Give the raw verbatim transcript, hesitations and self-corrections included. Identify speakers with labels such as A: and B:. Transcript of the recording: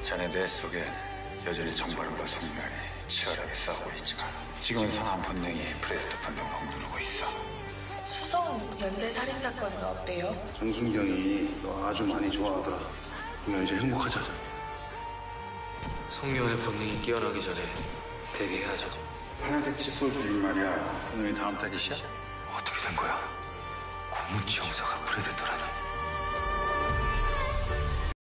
A: 자네 뇌 속엔 여전히 정발음과 성면이 치열하게 싸우고 있지만 지금은 상한 본능이 프레데터 본능을 홈누르고 있어.
B: 수성 연쇄 살인 사건은 어때요?
C: 정순경이 너 아주 많이 좋아하더라. 그러면 이제 행복하자.
D: 성미원의 본능이 깨어나기 전에 대기해야죠.
A: 하나색 칫솔 주인 말이야. 오늘이 다음 타깃이야?
D: 어떻게 된 거야? 고문치 형사가 프레데터라니.